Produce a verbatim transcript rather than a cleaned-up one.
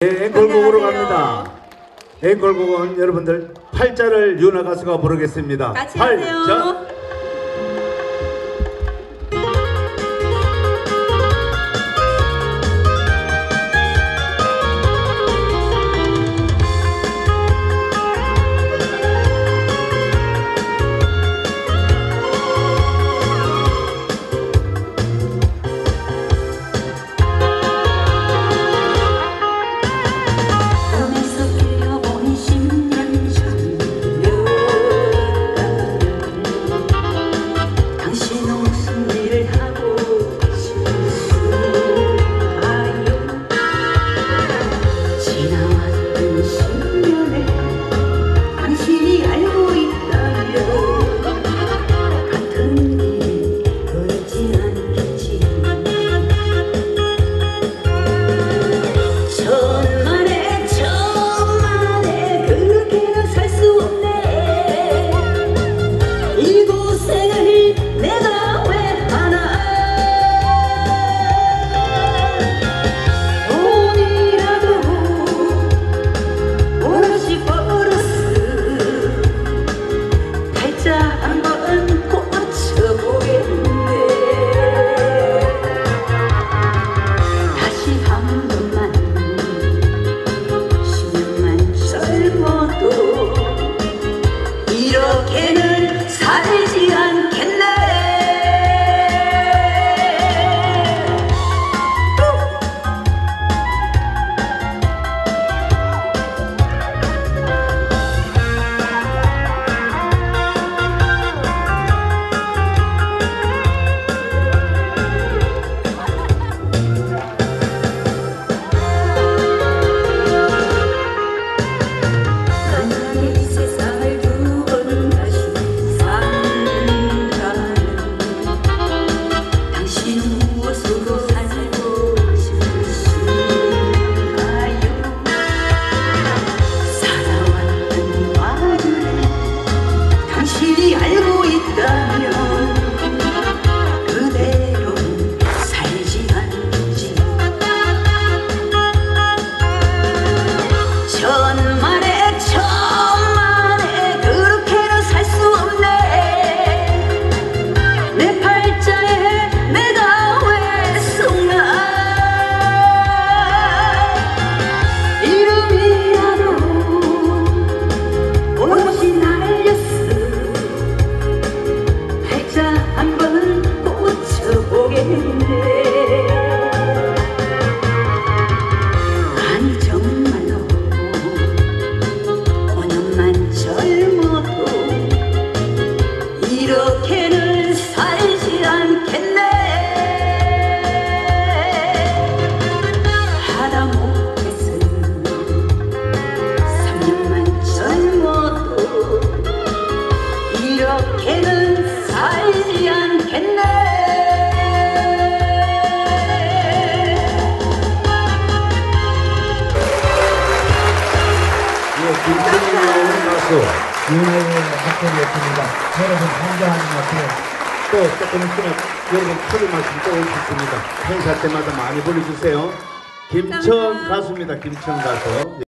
네, 앵콜곡으로 갑니다. 앵콜곡은 여러분들 팔자를 유나 가수가 부르겠습니다. 같이 팔자. 하세요. 이렇게는 살지 않겠네. 알고 있다면 그대로 살지 않지. 천만에 천만에 그렇게는 살 수 없네. 내 팔자에 내가 왜 속나. 이름이라도 오롯이 날렸어. 한번 꽂혀보겠네. 아니 정말로 오 년만 젊어도 이렇게는 살지 않겠네. 하다 못해서는 삼 년만 젊어도 이렇게는 살지 않겠네. 예, 김천희 가수 유나의 목소리였습니다. 여러분 환장하는 것 같아요. 또 조금 있으면 여러분 커리 말씀 또 올 수 있습니다. 행사 때마다 많이 불러주세요. 김천 가수입니다. 김천 가수.